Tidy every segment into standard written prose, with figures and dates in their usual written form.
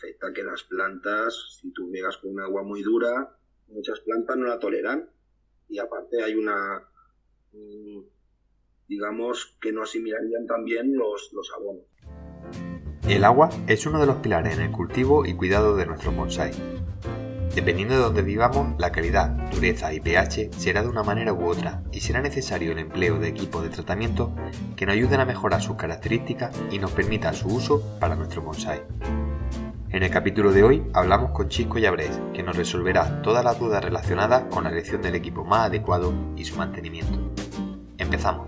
afecta que las plantas, si tú riegas con un agua muy dura, muchas plantas no la toleran y aparte hay digamos que no asimilarían también los abonos. El agua es uno de los pilares en el cultivo y cuidado de nuestros bonsái. Dependiendo de donde vivamos, la calidad, dureza y pH será de una manera u otra y será necesario el empleo de equipos de tratamiento que nos ayuden a mejorar sus características y nos permitan su uso para nuestro bonsái. En el capítulo de hoy hablamos con Chisco Llabrés, que nos resolverá todas las dudas relacionadas con la elección del equipo más adecuado y su mantenimiento. Empezamos.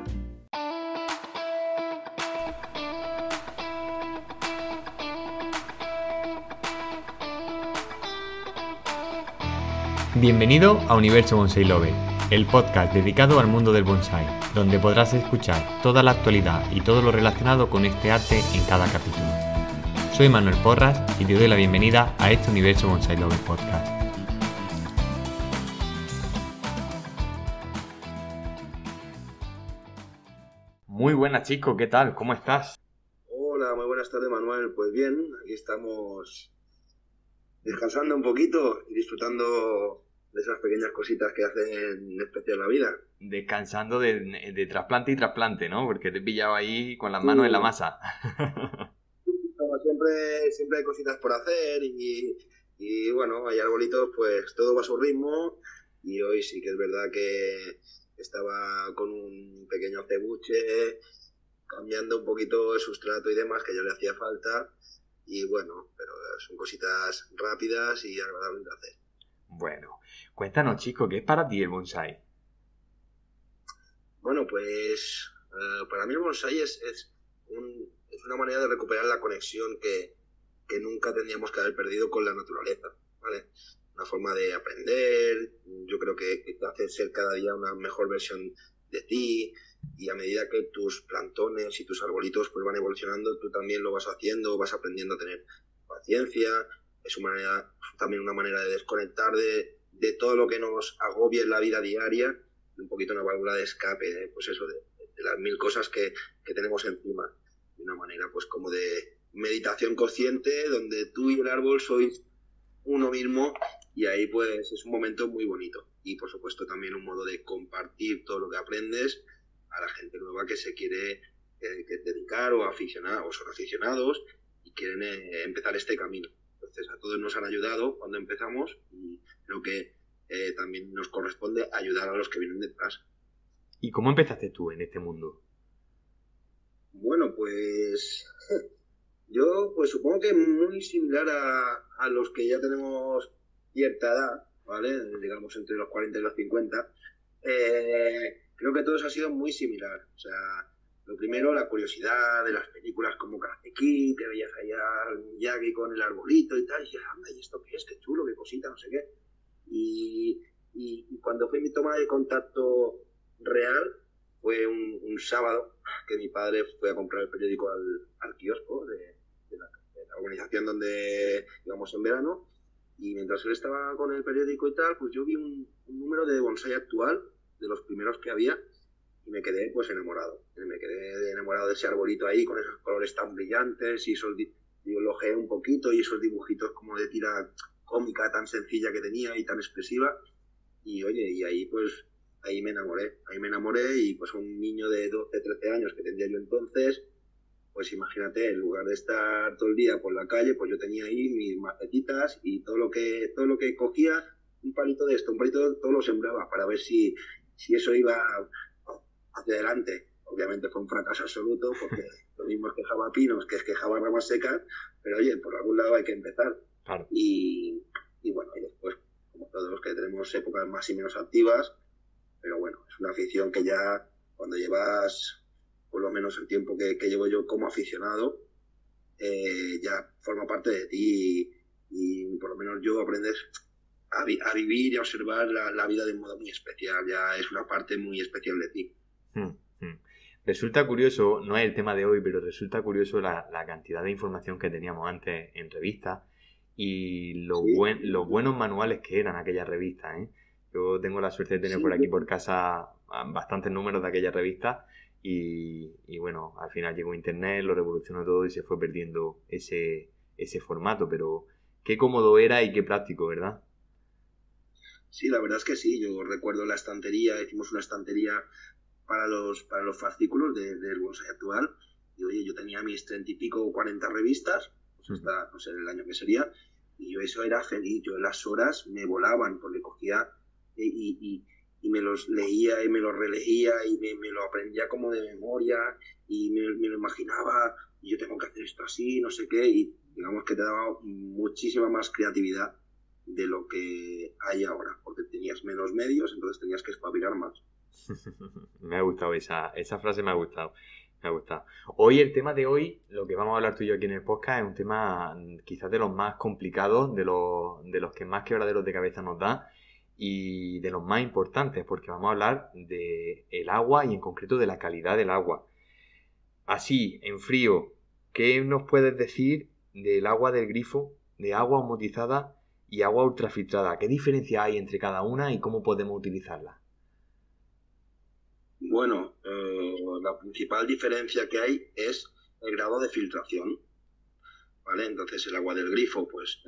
Bienvenido a Universo Bonsai Lover, el podcast dedicado al mundo del bonsai, donde podrás escuchar toda la actualidad y todo lo relacionado con este arte en cada capítulo. Soy Manuel Porras y te doy la bienvenida a este Universo Bonsai Lover podcast. Muy buenas, Chisco, ¿qué tal? ¿Cómo estás? Hola, muy buenas tardes, Manuel. Pues bien, aquí estamos descansando un poquito y disfrutando de esas pequeñas cositas que hacen especial la vida. Descansando de trasplante y trasplante, ¿no? Porque te he pillado ahí con las manos en la masa. Como siempre hay cositas por hacer y bueno, hay arbolitos, pues todo va a su ritmo y hoy sí que es verdad que estaba con un pequeño cebuche, cambiando un poquito el sustrato y demás, que ya le hacía falta y bueno, pero son cositas rápidas y agradables de hacer. Bueno, cuéntanos, Chisco, ¿qué es para ti el bonsai? Bueno, pues para mí el bonsai es una manera de recuperar la conexión que nunca tendríamos que haber perdido con la naturaleza, ¿vale? Una forma de aprender, yo creo que te hace ser cada día una mejor versión de ti y a medida que tus plantones y tus arbolitos pues van evolucionando, tú también lo vas haciendo, vas aprendiendo a tener paciencia, es también una manera de desconectar de todo lo que nos agobia en la vida diaria, un poquito una válvula de escape, pues eso, de las mil cosas que tenemos encima, de una manera pues como de meditación consciente, donde tú y el árbol sois uno mismo y ahí pues es un momento muy bonito y por supuesto también un modo de compartir todo lo que aprendes a la gente nueva que se quiere dedicar o aficionar o son aficionados y quieren empezar este camino. Entonces a todos nos han ayudado cuando empezamos y creo que también nos corresponde ayudar a los que vienen detrás. ¿Y cómo empezaste tú en este mundo? Bueno, pues yo pues supongo que muy similar a los que ya tenemos cierta edad, ¿vale? Digamos entre los 40 y los 50. Creo que todo eso ha sido muy similar. O sea, lo primero, la curiosidad de las películas como Karate Kid, que veías allá al Miyagi con el arbolito y tal, y dices, anda, ¿y esto qué es? Qué chulo, qué cosita, no sé qué. Y cuando fue mi toma de contacto real, fue un sábado que mi padre fue a comprar el periódico al kiosco de la organización donde íbamos en verano, y mientras él estaba con el periódico y tal, pues yo vi un número de bonsai actual, de los primeros que había, y me quedé pues enamorado. Me quedé enamorado de ese arbolito ahí, con esos colores tan brillantes, y yo lo ojeé un poquito, y esos dibujitos como de tira cómica tan sencilla que tenía y tan expresiva, y oye, y ahí me enamoré y pues un niño de 12, 13 años que tendría yo entonces, pues imagínate, en lugar de estar todo el día por la calle, pues yo tenía ahí mis macetitas y todo lo que cogía, un palito de esto, un palito de todo lo sembraba para ver si eso iba hacia adelante. Obviamente fue un fracaso absoluto porque lo mismo es que javapinos que es que java ramas secas, pero oye, por algún lado hay que empezar. Claro. Y bueno, y después, como todos los que tenemos épocas más y menos activas, pero bueno, es una afición que ya cuando llevas por lo menos el tiempo que llevo yo como aficionado, ya forma parte de ti y por lo menos yo aprendes a vivir y a observar la vida de un modo muy especial, ya es una parte muy especial de ti. Resulta curioso, no es el tema de hoy, pero resulta curioso la cantidad de información que teníamos antes en revistas y los buenos manuales que eran aquellas revistas, ¿eh? Yo tengo la suerte de tener por aquí por casa bastantes números de aquellas revistas y bueno, al final llegó internet, lo revolucionó todo y se fue perdiendo ese ese formato, pero qué cómodo era y qué práctico, ¿verdad? Sí, la verdad es que sí. Yo recuerdo la estantería, hicimos una estantería para los fascículos del bonsai actual. Y oye, yo tenía mis 30 y pico, 40 revistas, pues hasta, no sé, el año que sería, y yo eso era feliz. Yo las horas me volaban porque cogía y me los leía y me los releía y me lo aprendía como de memoria y me lo imaginaba y yo tengo que hacer esto así, no sé qué, y digamos que te daba muchísima más creatividad de lo que hay ahora, porque tenías menos medios, entonces tenías que espabilar más. Me ha gustado esa frase, me ha gustado. Me ha gustado. Hoy, el tema de hoy, lo que vamos a hablar tú y yo aquí en el podcast, es un tema quizás de los más complicados, de los que más quebraderos de cabeza nos da y de los más importantes, porque vamos a hablar de el agua y en concreto de la calidad del agua. Así, en frío, ¿qué nos puedes decir del agua del grifo, de agua osmotizada y agua ultrafiltrada? ¿Qué diferencia hay entre cada una y cómo podemos utilizarla? Bueno, la principal diferencia que hay es el grado de filtración, ¿vale? Entonces el agua del grifo, pues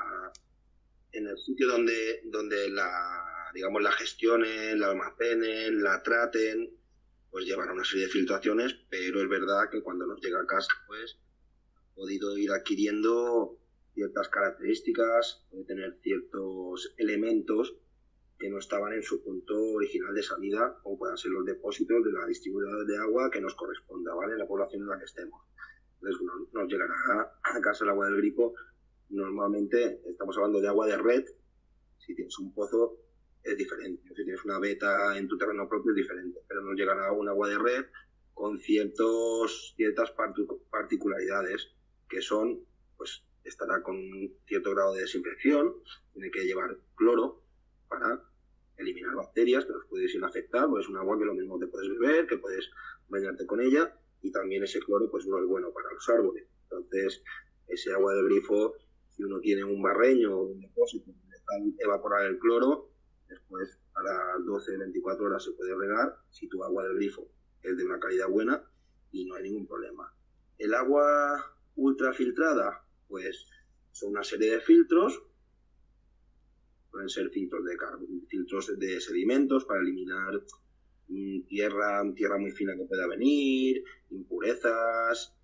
en el sitio donde digamos, la gestionen, la almacenen, la traten, pues llevan una serie de filtraciones, pero es verdad que cuando nos llega a casa, pues ha podido ir adquiriendo ciertas características, puede tener ciertos elementos que no estaban en su punto original de salida, o puedan ser los depósitos de la distribuidora de agua que nos corresponda, ¿vale? En la población en la que estemos. Entonces, nos llegará a casa el agua del grifo. Normalmente estamos hablando de agua de red. Si tienes un pozo es diferente, si tienes una veta en tu terreno propio es diferente, pero nos llegará un agua de red con ciertas particularidades que son, pues estará con cierto grado de desinfección, tiene que llevar cloro para eliminar bacterias que nos pudiesen afectar, pues es un agua que lo mismo te puedes beber, que puedes bañarte con ella, y también ese cloro pues no es bueno para los árboles. Entonces, ese agua del grifo, si uno tiene un barreño o un depósito que dejan evaporar el cloro, después a las 12-24 horas se puede regar si tu agua del grifo es de una calidad buena y no hay ningún problema. El agua ultrafiltrada, pues son una serie de filtros. Pueden ser filtros de sedimentos para eliminar tierra muy fina que pueda venir, impurezas.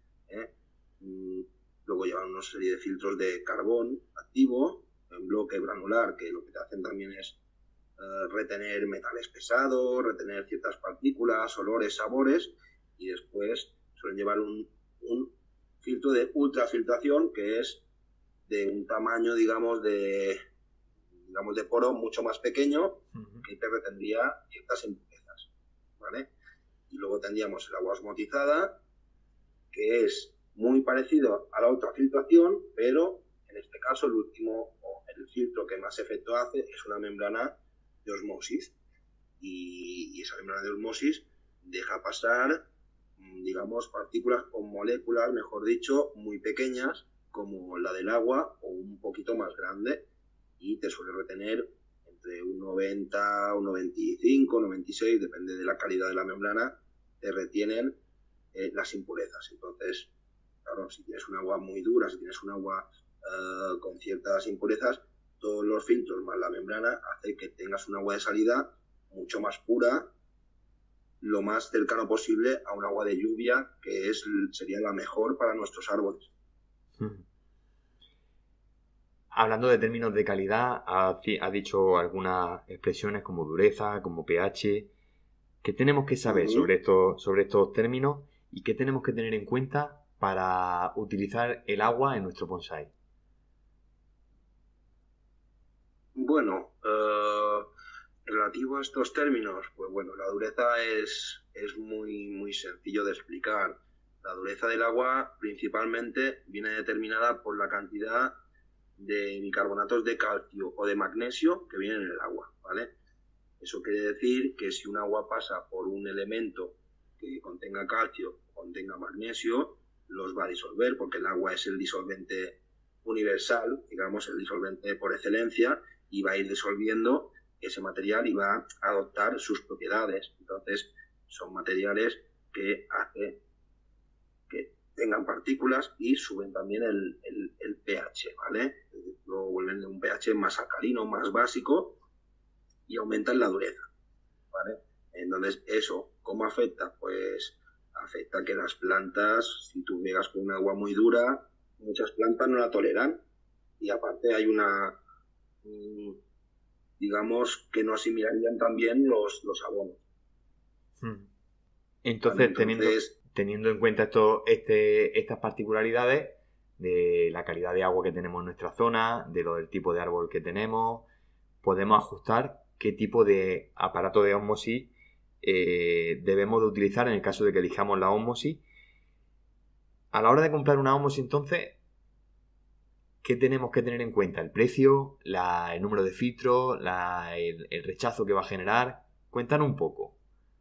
Luego llevan una serie de filtros de carbón activo, en bloque granular, que lo que te hacen también es retener metales pesados, retener ciertas partículas, olores, sabores, y después suelen llevar un filtro de ultrafiltración, que es de un tamaño, digamos, de poro mucho más pequeño, que te retendría ciertas impurezas, ¿vale? Y luego tendríamos el agua osmotizada, que es muy parecido a la ultrafiltración, pero en este caso el filtro que más efecto hace es una membrana de osmosis, y esa membrana de osmosis deja pasar, digamos, partículas o moléculas, mejor dicho, muy pequeñas, como la del agua, o un poquito más grande, y te suele retener entre un 90, un 95, un 96, depende de la calidad de la membrana, te retienen las impurezas. Entonces, claro, si tienes un agua muy dura, si tienes un agua con ciertas impurezas, todos los filtros más la membrana hace que tengas un agua de salida mucho más pura, lo más cercano posible a un agua de lluvia, que sería la mejor para nuestros árboles. Hablando de términos de calidad, ha dicho algunas expresiones como dureza, como pH. ¿Qué tenemos que saber sobre estos términos y qué tenemos que tener en cuenta para utilizar el agua en nuestro bonsai? Bueno, relativo a estos términos, pues bueno, la dureza es muy, muy sencillo de explicar. La dureza del agua principalmente viene determinada por la cantidad de bicarbonatos de calcio o de magnesio que vienen en el agua, ¿vale? Eso quiere decir que si un agua pasa por un elemento que contenga calcio o contenga magnesio, los va a disolver, porque el agua es el disolvente universal, digamos, el disolvente por excelencia, y va a ir disolviendo ese material y va a adoptar sus propiedades. Entonces, son materiales que hace que tengan partículas y suben también el pH, ¿vale? Lo vuelven de un pH más alcalino, más básico y aumentan la dureza, ¿vale? Entonces, ¿eso cómo afecta? Pues afecta que las plantas, si tú riegas con un agua muy dura, muchas plantas no la toleran y aparte hay digamos que no asimilarían también los abonos. Entonces, teniendo en cuenta estas particularidades de la calidad de agua que tenemos en nuestra zona, del tipo de árbol que tenemos, podemos ajustar qué tipo de aparato de ósmosis debemos de utilizar en el caso de que elijamos la ósmosis. A la hora de comprar una ósmosis, entonces, ¿qué tenemos que tener en cuenta? ¿El precio? ¿El número de filtros? ¿El rechazo que va a generar? Cuéntanos un poco.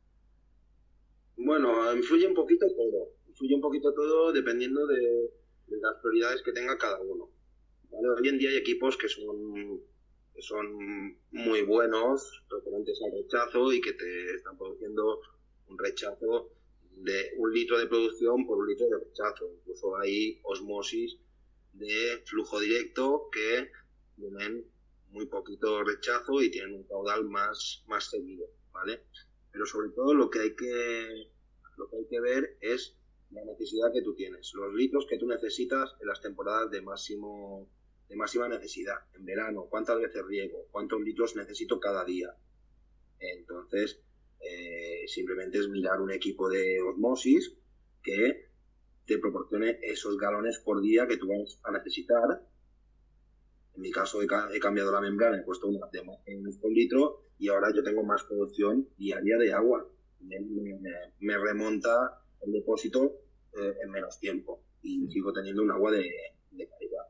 Bueno, influye un poquito todo dependiendo de las prioridades que tenga cada uno, ¿vale? Hoy en día hay equipos que son muy buenos, referentes al rechazo y que te están produciendo un rechazo de 1 litro de producción por 1 litro de rechazo. Incluso hay osmosis de flujo directo que tienen muy poquito rechazo y tienen un caudal más seguido, ¿vale? Pero sobre todo lo que hay que ver es la necesidad que tú tienes, los litros que tú necesitas en las temporadas de máxima necesidad. En verano, ¿cuántas veces riego? ¿Cuántos litros necesito cada día? Entonces, simplemente es mirar un equipo de osmosis que te proporcione esos galones por día que tú vas a necesitar. En mi caso he cambiado la membrana, he puesto una de más por litro y ahora yo tengo más producción diaria de agua. Me remonta el depósito en menos tiempo y sigo teniendo un agua de calidad.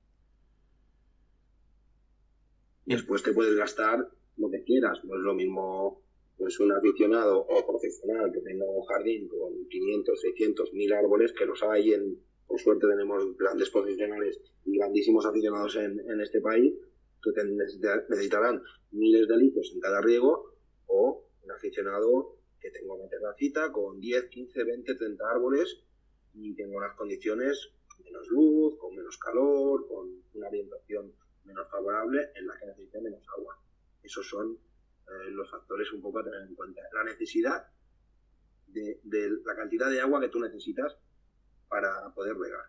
Después te puedes gastar lo que quieras, no es lo mismo pues un aficionado o profesional que tenga un jardín con 500, 600, 1000 árboles, que los hay por suerte tenemos grandes profesionales y grandísimos aficionados en este país, que necesitarán miles de litros en cada riego, o un aficionado que tenga una terracita con 10, 15, 20, 30 árboles y tenga unas condiciones con menos luz, con menos calor, con una orientación menos favorable en la que necesite menos agua. Esos son los factores un poco a tener en cuenta. La necesidad de la cantidad de agua que tú necesitas para poder regar.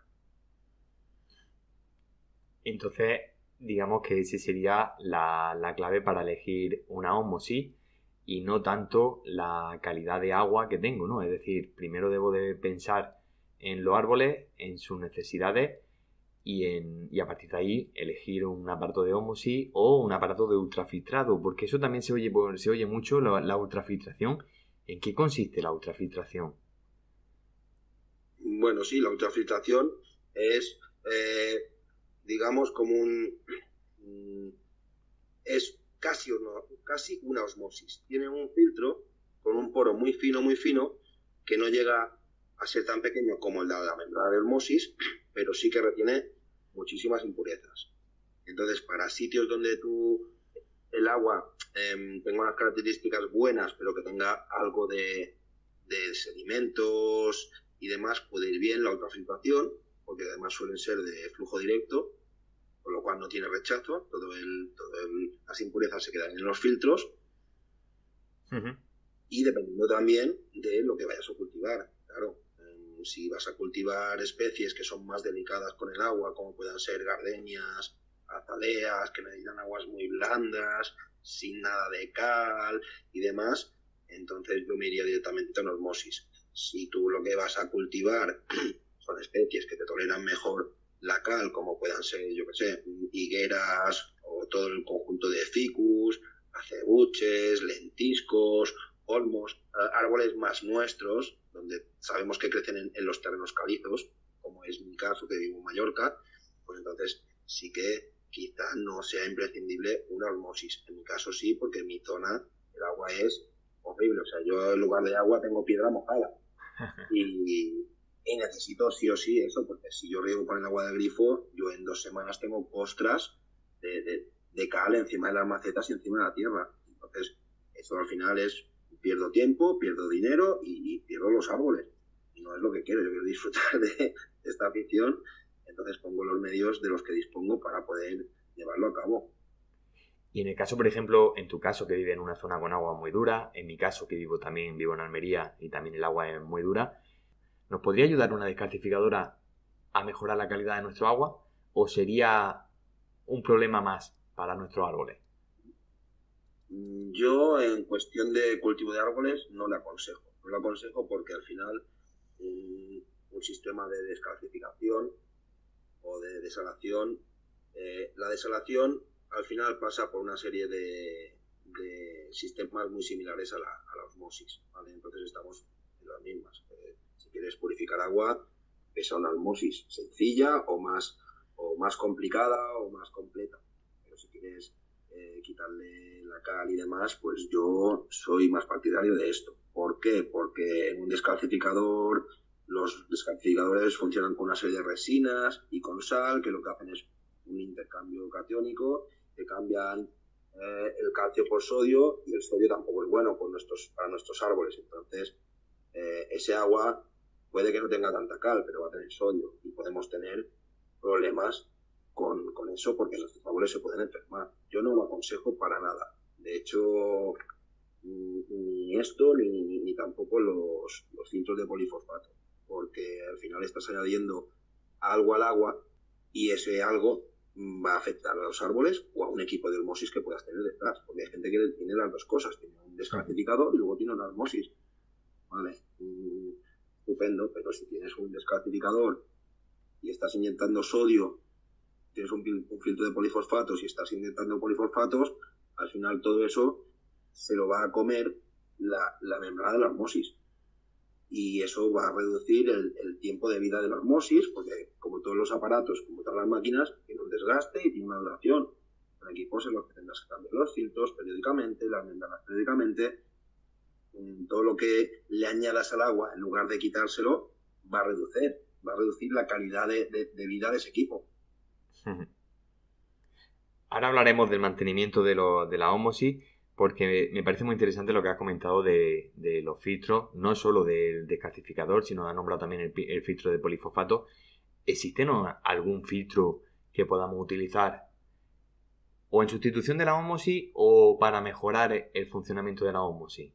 Entonces, digamos que esa sería la clave para elegir una ósmosis y no tanto la calidad de agua que tengo, ¿no? Es decir, primero debo de pensar en los árboles, en sus necesidades y a partir de ahí elegir un aparato de ósmosis o un aparato de ultrafiltrado, porque eso también se oye mucho, la ultrafiltración. ¿En qué consiste la ultrafiltración? Bueno, sí, la ultrafiltración es, digamos, como es casi una osmosis. Tiene un filtro con un poro muy fino, que no llega a ser tan pequeño como el de la membrana de osmosis, pero sí que retiene muchísimas impurezas. Entonces, para sitios donde el agua tenga unas características buenas, pero que tenga algo de sedimentos y demás, puede ir bien la ultrafiltración, porque además suelen ser de flujo directo, con lo cual no tiene rechazo, las impurezas se quedan en los filtros. Uh-huh. Y dependiendo también de lo que vayas a cultivar, claro. Si vas a cultivar especies que son más delicadas con el agua, como puedan ser gardenias, azaleas, que necesitan aguas muy blandas, sin nada de cal y demás, entonces yo me iría directamente a una osmosis. Si tú lo que vas a cultivar son especies que te toleran mejor la cal, como puedan ser, yo que sé, higueras o todo el conjunto de ficus, acebuches, lentiscos, olmos, árboles más nuestros, donde sabemos que crecen en los terrenos calizos, como es mi caso, que vivo en Mallorca, pues entonces sí que quizá no sea imprescindible una osmosis. En mi caso sí, porque en mi zona el agua es horrible. O sea, yo en lugar de agua tengo piedra mojada. Y necesito sí o sí eso, porque si yo riego con el agua de grifo, yo en 2 semanas tengo costras de cal encima de las macetas y encima de la tierra. Entonces, eso al final pierdo tiempo, pierdo dinero y pierdo los árboles. no es lo que quiero. Yo quiero disfrutar de esta afición, entonces pongo los medios de los que dispongo para poder llevarlo a cabo. Y en el caso, por ejemplo, en tu caso que vive en una zona con agua muy dura, en mi caso que vivo en Almería y también el agua es muy dura, ¿nos podría ayudar una descalcificadora a mejorar la calidad de nuestro agua o sería un problema más para nuestros árboles? Yo, en cuestión de cultivo de árboles, no le aconsejo. No le aconsejo porque al final un sistema de descalcificación o de desalación, la desalación al final pasa por una serie de sistemas muy similares a la osmosis, ¿vale? Entonces estamos en las mismas. Si quieres purificar agua, es una osmosis sencilla o más complicada o más completa. Pero si quieres quitarle la cal y demás, pues yo soy más partidario de esto. ¿Por qué? Porque en un descalcificador, los descalcificadores funcionan con una serie de resinas y con sal, que lo que hacen es un intercambio catiónico, que cambian el calcio por sodio, y el sodio tampoco es bueno para nuestros árboles. Entonces, ese agua puede que no tenga tanta cal, pero va a tener sodio, y podemos tener problemas con eso porque nuestros árboles se pueden enfermar. Yo no lo aconsejo para nada. De hecho, ni esto ni tampoco los filtros de polifosfato, porque al final estás añadiendo algo al agua y ese algo va a afectar a los árboles o a un equipo de osmosis que puedas tener detrás, porque hay gente que tiene las dos cosas, tiene un descalcificador y luego tiene una osmosis. Vale, estupendo, pero si tienes un descalcificador y estás inyectando sodio, tienes un filtro de polifosfatos y estás inyectando polifosfatos, al final todo eso se lo va a comer la membrana de la osmosis. Y eso va a reducir el tiempo de vida de la osmosis, porque como todos los aparatos, como todas las máquinas, tiene un desgaste y tiene una duración. Son equipos en los que tendrás que cambiar los filtros periódicamente, las membranas periódicamente. Todo lo que le añadas al agua, en lugar de quitárselo, va a reducir la calidad de vida de ese equipo. Ahora hablaremos del mantenimiento de la ósmosis, porque me parece muy interesante lo que has comentado de los filtros, no solo del descalcificador, sino has nombrado también el filtro de polifosfato. ¿Existe algún filtro que podamos utilizar o en sustitución de la ósmosis o para mejorar el funcionamiento de la ósmosis?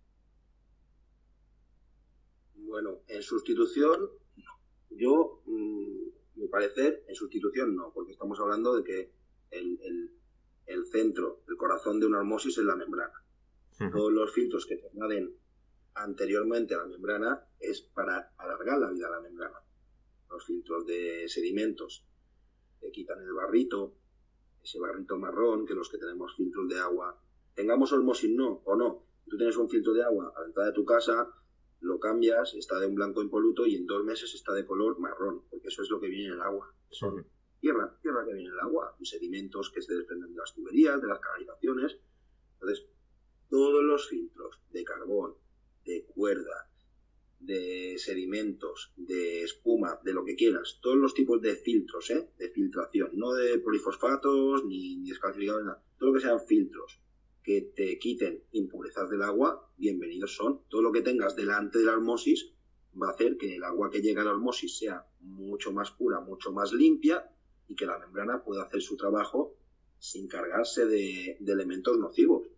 Bueno, en sustitución, yo, mi parecer, en sustitución no, porque estamos hablando de que el centro, el corazón de una osmosis es la membrana. Todos los filtros que se añaden anteriormente a la membrana es para alargar la vida de la membrana. Los filtros de sedimentos que quitan el barrito, ese barrito marrón, que los que tenemos filtros de agua, tengamos osmosis o no, tú tienes un filtro de agua a la entrada de tu casa, lo cambias, está de un blanco impoluto y en 2 meses está de color marrón, porque eso es lo que viene en el agua. Son tierra que viene en el agua, sedimentos que se desprenden de las tuberías, de las canalizaciones. Entonces, todos los filtros de carbón, de cuerda, de sedimentos, de espuma, de lo que quieras, todos los tipos de filtros, de filtración, no de polifosfatos ni descalcificadores, nada, todo lo que sean filtros que te quiten impurezas del agua, bienvenidos son. Todo lo que tengas delante de la osmosis va a hacer que el agua que llega a la osmosis sea mucho más pura, mucho más limpia, y que la membrana pueda hacer su trabajo sin cargarse de elementos nocivos.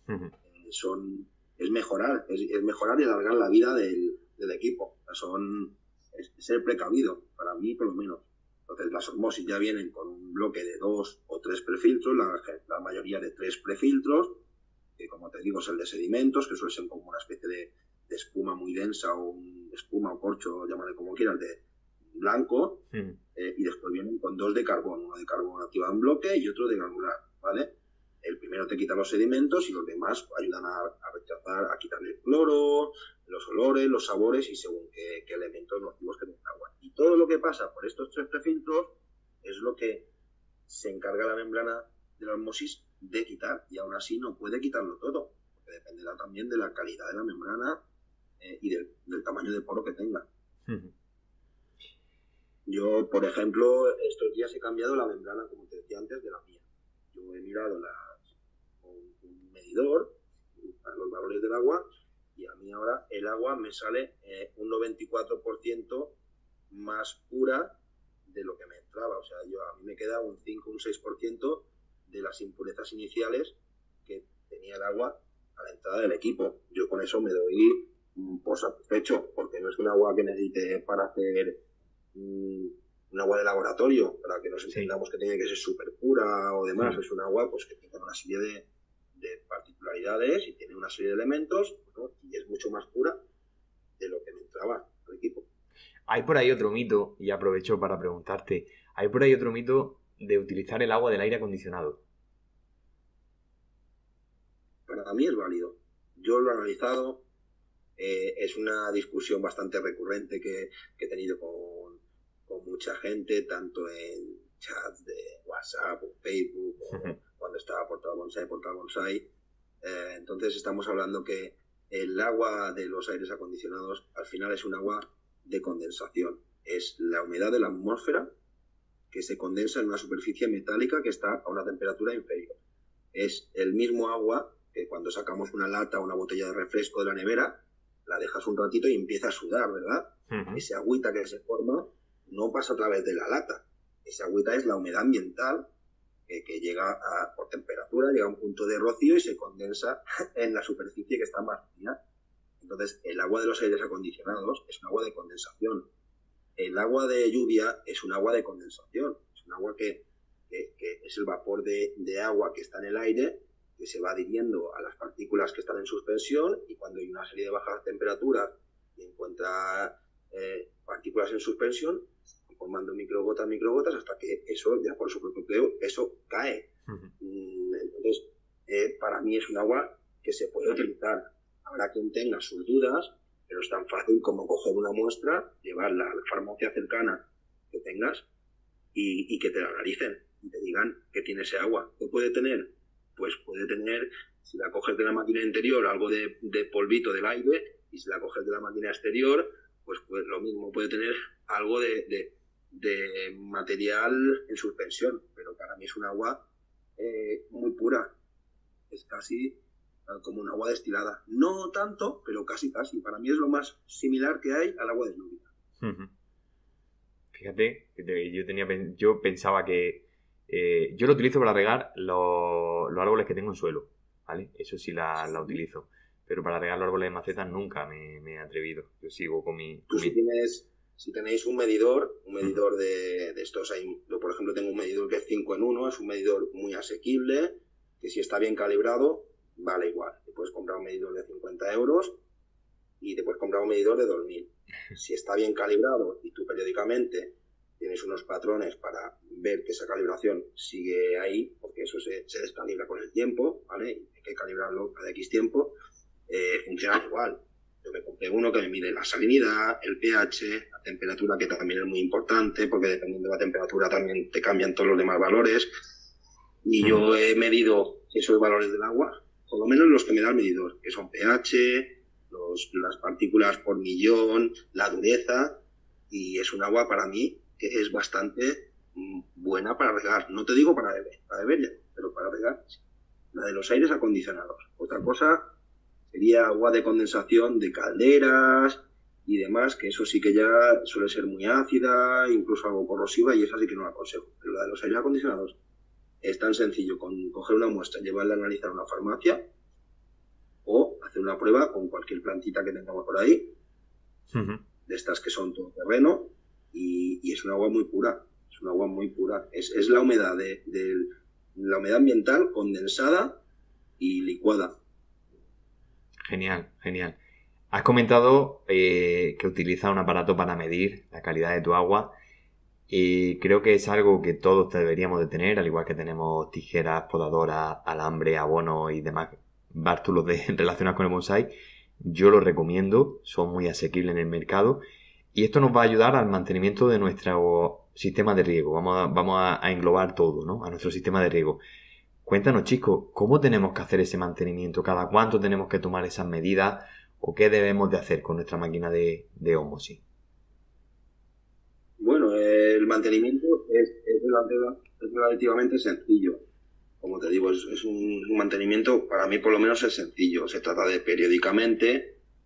Es mejorar y alargar la vida del equipo. Es ser precavido, para mí por lo menos. Entonces las osmosis ya vienen con un bloque de 2 o 3 prefiltros, la mayoría de 3 prefiltros, que como te digo es el de sedimentos, que suele ser como una especie de espuma muy densa, o espuma o corcho, llámale como quieras, de blanco, y después vienen con 2 de carbón, uno de carbón activado en bloque y otro de granular, ¿vale? El primero te quita los sedimentos y los demás ayudan a rechazar, a quitarle el cloro, los olores, los sabores y según qué elementos nocivos que tiene el agua. Y todo lo que pasa por estos 3 prefiltros es lo que se encarga la membrana de la osmosis de quitar, y aún así no puede quitarlo todo, porque dependerá también de la calidad de la membrana y del tamaño de poro que tenga. Yo, por ejemplo, estos días he cambiado la membrana, como te decía antes, de la mía. Yo he mirado con un medidor para los valores del agua y a mí ahora el agua me sale un 94% más pura de lo que me entraba. O sea, a mí me queda un 5, un 6% de las impurezas iniciales que tenía el agua a la entrada del equipo. Yo con eso me doy por satisfecho, porque no es un agua que necesite para hacer un agua de laboratorio, para que nos entendamos que tiene que ser súper pura o demás. Es un agua pues que tiene una serie de particularidades y tiene una serie de elementos, ¿no? Y es mucho más pura de lo que me entraba al equipo. Hay por ahí otro mito, y aprovecho para preguntarte, hay por ahí otro mito de utilizar el agua del aire acondicionado. Para mí es válido. Yo lo he analizado. Es una discusión bastante recurrente que he tenido con mucha gente, tanto en chats de WhatsApp o Facebook, o cuando estaba Portal Bonsai. Entonces estamos hablando que el agua de los aires acondicionados al final es un agua de condensación. Es la humedad de la atmósfera que se condensa en una superficie metálica que está a una temperatura inferior. Es el mismo agua que cuando sacamos una lata o una botella de refresco de la nevera, la dejas un ratito y empieza a sudar, ¿verdad? Ese agüita que se forma no pasa a través de la lata. Esa agüita es la humedad ambiental que llega por temperatura, llega a un punto de rocío y se condensa en la superficie que está más fría. Entonces, el agua de los aires acondicionados es un agua de condensación. El agua de lluvia es un agua de condensación. Es un agua que es el vapor de agua que está en el aire, que se va adhiriendo a las partículas que están en suspensión, y cuando hay una serie de bajas temperaturas y encuentra partículas en suspensión, formando microgotas, hasta que eso, ya por su propio peso, cae. Entonces, para mí es un agua que se puede utilizar. Habrá quien tenga sus dudas, pero es tan fácil como coger una muestra, llevarla a la farmacia cercana que tengas y que te la analicen y te digan que tiene ese agua. ¿Qué puede tener? Pues puede tener, si la coges de la máquina interior, algo de polvito del aire, y si la coges de la máquina exterior, pues lo mismo, puede tener algo de material en suspensión, pero para mí es un agua muy pura. Es casi como un agua destilada. No tanto, pero casi. Para mí es lo más similar que hay al agua de lluvia. Fíjate, yo pensaba que yo lo utilizo para regar los árboles que tengo en suelo, ¿vale? Eso sí la utilizo. Pero para regar los árboles de macetas nunca me he atrevido. Yo sigo con mi... Tú si tenéis un medidor de estos, yo por ejemplo tengo un medidor que es 5 en 1, es un medidor muy asequible, que si está bien calibrado, vale igual. Te puedes comprar un medidor de 50 euros y te puedes comprar un medidor de 2.000. Si está bien calibrado y tú periódicamente tienes unos patrones para ver que esa calibración sigue ahí, porque eso se descalibra con el tiempo, ¿vale? Hay que calibrarlo cada X tiempo, funciona igual. Yo me compré uno que me mide la salinidad, el pH, la temperatura, que también es muy importante, porque dependiendo de la temperatura también te cambian todos los demás valores. Y yo he medido esos valores del agua, por lo menos los que me da el medidor, que son pH, las partículas por millón, la dureza, y es un agua para mí que es bastante buena para regar. No te digo para beber ya, pero para regar, sí. La de los aires acondicionados. Otra cosa sería agua de condensación de calderas y demás, que eso sí que ya suele ser muy ácida, incluso algo corrosiva, y esa sí que no la aconsejo. Pero la de los aires acondicionados es tan sencillo con coger una muestra, llevarla a analizar a una farmacia o hacer una prueba con cualquier plantita que tengamos por ahí, de estas que son todo terreno, y es un agua muy pura. Es un agua muy pura. Es la humedad la humedad ambiental condensada y licuada. Genial. Has comentado que utilizas un aparato para medir la calidad de tu agua, y creo que es algo que todos deberíamos de tener, al igual que tenemos tijeras, podadoras, alambre, abono y demás bártulos relacionados con el bonsai. Yo los recomiendo, son muy asequibles en el mercado, y esto nos va a ayudar al mantenimiento de nuestro sistema de riego. Vamos a englobar todo, ¿no? A nuestro sistema de riego. Cuéntanos, chicos, ¿cómo tenemos que hacer ese mantenimiento? ¿Cada cuánto tenemos que tomar esas medidas? ¿O qué debemos de hacer con nuestra máquina de ósmosis? Bueno, el mantenimiento es relativamente sencillo. Como te digo, es un mantenimiento, para mí por lo menos es sencillo. Se trata de periódicamente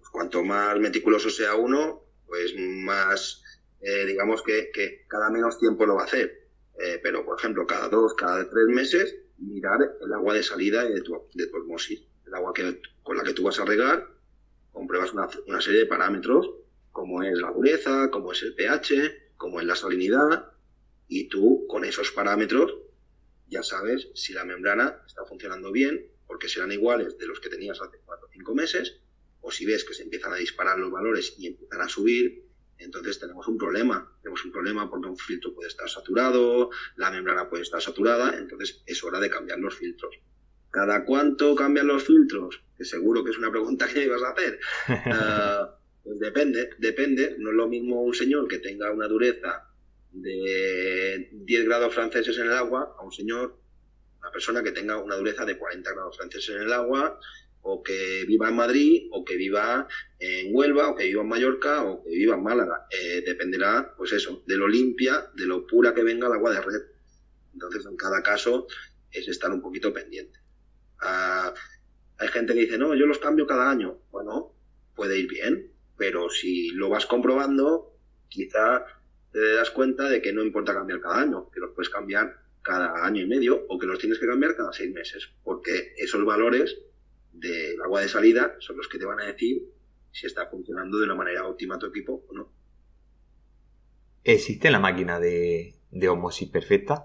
cuanto más meticuloso sea uno, pues más, digamos que cada menos tiempo lo va a hacer. Pero, por ejemplo, cada 2, cada 3 meses, mirar el agua de salida de tu osmosis. El agua con la que tú vas a regar, compruebas una serie de parámetros, como es la dureza, como es el pH, como es la salinidad, y tú, con esos parámetros, ya sabes si la membrana está funcionando bien, porque serán iguales de los que tenías hace 4 o 5 meses, o si ves que se empiezan a disparar los valores y empiezan a subir, entonces tenemos un problema. Tenemos un problema porque un filtro puede estar saturado, la membrana puede estar saturada, entonces es hora de cambiar los filtros. ¿Cada cuánto cambian los filtros? Que seguro que es una pregunta que me ibas a hacer. Pues depende. No es lo mismo un señor que tenga una dureza de 10 grados franceses en el agua a una persona que tenga una dureza de 40 grados franceses en el agua, o que viva en Madrid, o que viva en Huelva, o que viva en Mallorca, o que viva en Málaga. Dependerá, pues eso, de lo limpia, de lo pura que venga el agua de red. Entonces, en cada caso, es estar un poquito pendiente. Hay gente que dice, no, yo los cambio cada año. Bueno, puede ir bien, pero si lo vas comprobando, quizá te das cuenta de que no importa cambiar cada año, que los puedes cambiar cada año y medio, o que los tienes que cambiar cada 6 meses, porque esos valores del agua de salida son los que te van a decir si está funcionando de una manera óptima tu equipo o no. ¿Existe la máquina de osmosis perfecta?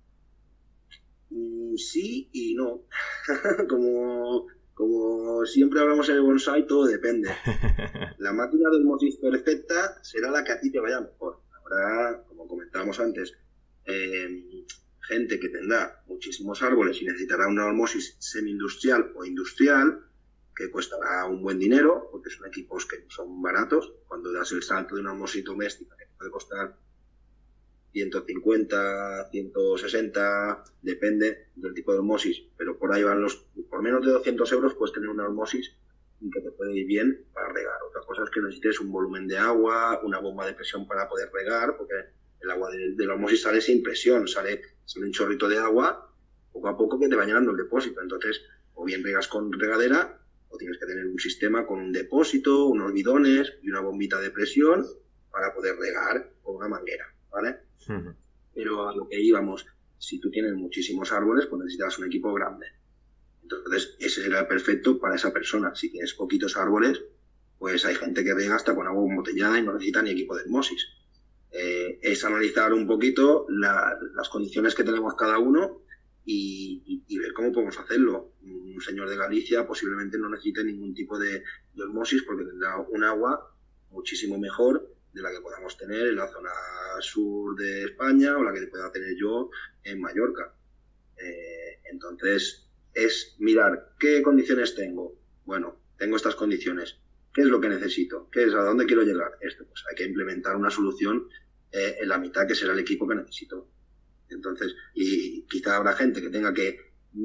Sí y no. Como siempre hablamos en el bonsai, todo depende. La máquina de osmosis perfecta será la que a ti te vaya mejor. Habrá, como comentábamos antes, gente que tendrá muchísimos árboles y necesitará una osmosis semi-industrial o industrial, que costará un buen dinero, porque son equipos que son baratos. Cuando das el salto de una osmosis doméstica, que puede costar 150, 160, depende del tipo de osmosis, pero por ahí van por menos de 200 euros puedes tener una osmosis que te puede ir bien para regar. Otra cosa es que necesites un volumen de agua, una bomba de presión para poder regar, porque el agua de la osmosis sale sin presión, sale un chorrito de agua poco a poco que te va llenando el depósito. Entonces, o bien regas con regadera, o tienes que tener un sistema con un depósito, unos bidones y una bombita de presión para poder regar con una manguera, ¿vale? Uh-huh. Pero a lo que íbamos, si tú tienes muchísimos árboles, pues necesitas un equipo grande. Entonces, ese será el perfecto para esa persona. Si tienes poquitos árboles, pues hay gente que riega hasta con agua embotellada y no necesita ni equipo de osmosis. Es analizar un poquito las condiciones que tenemos cada uno y ver cómo podemos hacerlo. Un señor de Galicia posiblemente no necesite ningún tipo de osmosis porque tendrá un agua muchísimo mejor de la que podamos tener en la zona sur de España o la que pueda tener yo en Mallorca. Entonces, es mirar qué condiciones tengo. Bueno, tengo estas condiciones. ¿Qué es lo que necesito? ¿Qué es? ¿A dónde quiero llegar? Esto, pues hay que implementar una solución en la mitad, que será el equipo que necesito. Entonces, y quizá habrá gente que tenga que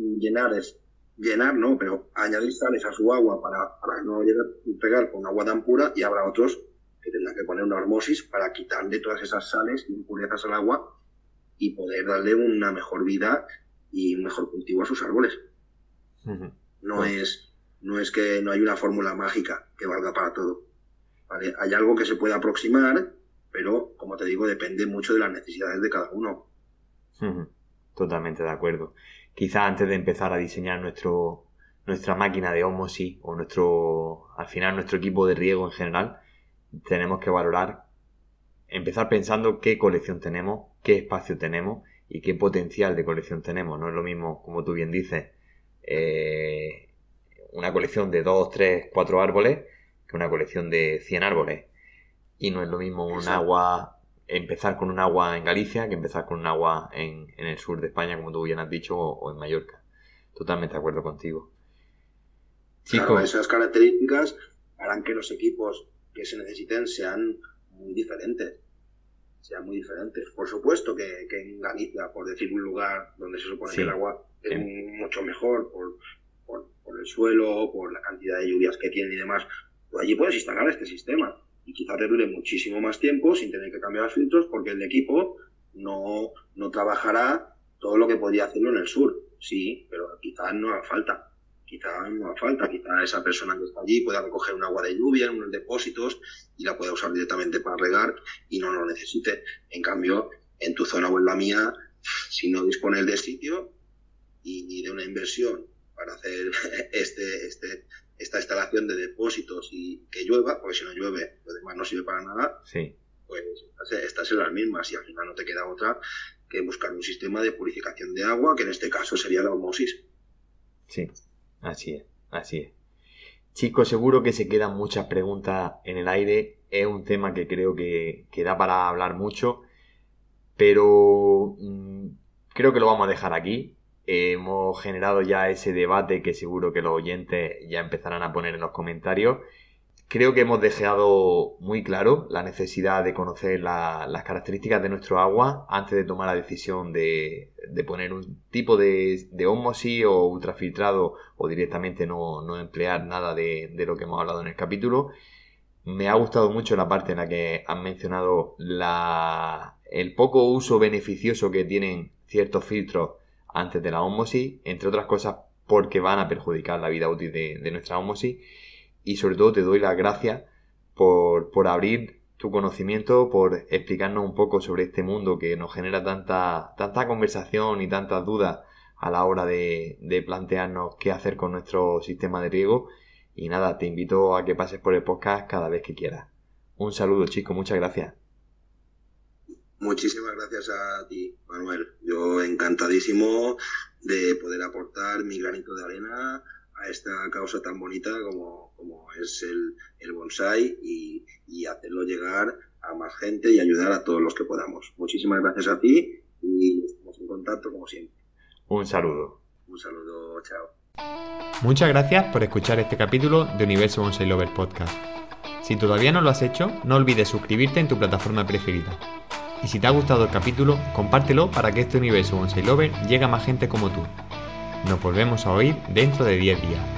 llenar no, pero añadir sales a su agua para no llegar a pegar con agua tan pura, y habrá otros que tendrán que poner una osmosis para quitarle todas esas sales y impurezas al agua y poder darle una mejor vida y un mejor cultivo a sus árboles. Uh-huh. No es que no hay una fórmula mágica que valga para todo, ¿vale? Hay algo que se puede aproximar, pero, como te digo, depende mucho de las necesidades de cada uno. Uh-huh. Totalmente de acuerdo. Quizás antes de empezar a diseñar nuestra máquina de osmosis o al final nuestro equipo de riego en general, tenemos que valorar, empezar pensando qué colección tenemos, qué espacio tenemos y qué potencial de colección tenemos. No es lo mismo, como tú bien dices, una colección de 2, 3, 4 árboles que una colección de 100 árboles. Y no es lo mismo empezar con un agua en Galicia que empezar con un agua en el sur de España, como tú bien has dicho, o en Mallorca. Totalmente de acuerdo contigo. Chicos, claro, esas características harán que los equipos que se necesiten sean muy diferentes. Por supuesto que en Galicia, por decir un lugar donde se supone que el agua es mucho mejor por el suelo, por la cantidad de lluvias que tiene y demás, pues allí puedes instalar este sistema y quizá te dure muchísimo más tiempo sin tener que cambiar los filtros, porque el equipo no trabajará todo lo que podría hacerlo en el sur. Sí, pero quizás no haga falta. quizá no haga falta, quizá esa persona que está allí pueda recoger un agua de lluvia en unos depósitos y la pueda usar directamente para regar y no lo necesite. En cambio, en tu zona o en la mía, si no dispones de sitio y de una inversión para hacer esta instalación de depósitos y que llueva, porque si no llueve, lo demás no sirve para nada, sí, pues estás en las mismas y al final no te queda otra que buscar un sistema de purificación de agua, que en este caso sería la osmosis. Sí, así es. Chicos, seguro que se quedan muchas preguntas en el aire. Es un tema que creo que da para hablar mucho, pero creo que lo vamos a dejar aquí. Hemos generado ya ese debate que seguro que los oyentes ya empezarán a poner en los comentarios. Creo que hemos dejado muy claro la necesidad de conocer las características de nuestro agua antes de tomar la decisión de poner un tipo de ósmosis o ultrafiltrado o directamente no emplear nada de lo que hemos hablado en el capítulo. Me ha gustado mucho la parte en la que han mencionado el poco uso beneficioso que tienen ciertos filtros antes de la ósmosis, entre otras cosas porque van a perjudicar la vida útil de nuestra ósmosis. Y sobre todo te doy las gracias por abrir tu conocimiento, por explicarnos un poco sobre este mundo que nos genera tanta conversación y tantas dudas a la hora de plantearnos qué hacer con nuestro sistema de riego. Y nada, te invito a que pases por el podcast cada vez que quieras. Un saludo, chicos, muchas gracias. Muchísimas gracias a ti, Manuel. Yo encantadísimo de poder aportar mi granito de arena a esta causa tan bonita como es el bonsai y hacerlo llegar a más gente y ayudar a todos los que podamos. Muchísimas gracias a ti y estamos en contacto como siempre. Un saludo. Un saludo, chao. Muchas gracias por escuchar este capítulo de Universo Bonsai Lover Podcast. Si todavía no lo has hecho, no olvides suscribirte en tu plataforma preferida. Y si te ha gustado el capítulo, compártelo para que este Universo Bonsai Lover llegue a más gente como tú. Nos volvemos a oír dentro de 10 días.